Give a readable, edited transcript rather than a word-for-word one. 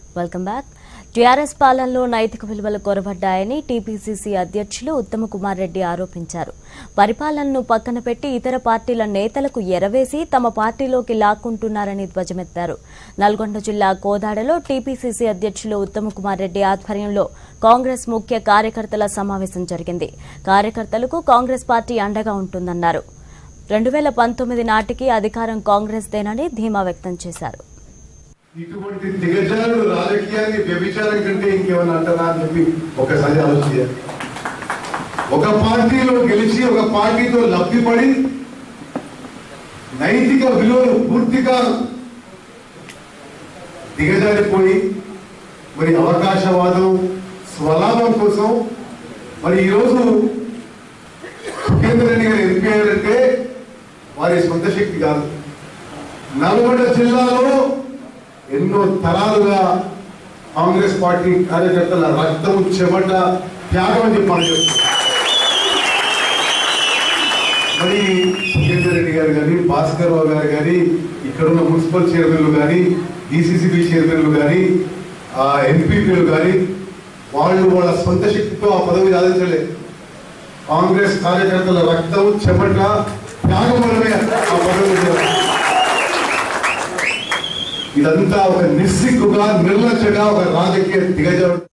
Welcome back. TRS పాలనలో నైతిక విలువలు కొరవడ్డాయని టీపీసీసీ అధ్యక్షులు ఉత్తమ్ కుమార్ రెడ్డి ఆరోపించారు. పరిపాలనను పక్కన పెట్టి ఇతర పార్టీల నేతలకు ఎరవేసి తమ పార్టీలోకి లాక్కుంటున్నారని ధ్వజమెత్తారు. నల్గొండ జిల్లా కోదాడలో టీపీసీసీ అధ్యక్షులు ఉత్తమ్ కుమార్ రెడ్డి ఆధ్వర్యంలో కాంగ్రెస్ ముఖ్య కార్యకర్తల సమావేశం జరిగింది. కార్యకర్తలకు కాంగ్రెస్ పార్టీ అండగా ఉంటుందన్నారు. 2019 నాటికి అధికారం కాంగ్రెస్దేనని ధీమా వ్యక్తం చేశారు. ఇటువంటి దిగజారుడు రాజకీయాన్ని వ్యభిచారం కంటే ఇంకేమన్నా అంటారా అని చెప్పి ఒకసారి ఆలోచించారు. ఒక పార్టీలో గెలిచి ఒక పార్టీతో లబ్ధిపడి నైతిక విలువలు పూర్తిగా దిగజారిపోయి మరి అవకాశవాదం స్వలాభం కోసం మరి ఈరోజు సుఖేందర్ రెడ్డి గారు ఎంపీ అయ్యారంటే వారి సొంత శక్తి కాదు. నల్గొండ జిల్లాలో ఎన్నో తరాలుగా కాంగ్రెస్ పార్టీ కార్యకర్తల రక్తం చెమట త్యాగం అని చెప్పాలి. మరి సుఖేందర్ రెడ్డి గారు కానీ, భాస్కర్ రావు గారు కానీ, ఇక్కడున్న మున్సిపల్ చైర్మన్లు కానీ, డిసిసిబి చైర్మన్లు కానీ, ఎంపీపీలు కానీ వాళ్ళు వాళ్ళ సొంత శక్తితో ఆ పదవి సాధించలే. కాంగ్రెస్ కార్యకర్తల రక్తం చెమట త్యాగం వల్లనే ఆ పదవి. ఇదంతా ఒక నిస్సిగ్గుగా నిర్లక్ష్యంగా ఒక రాజకీయ దిగజారు.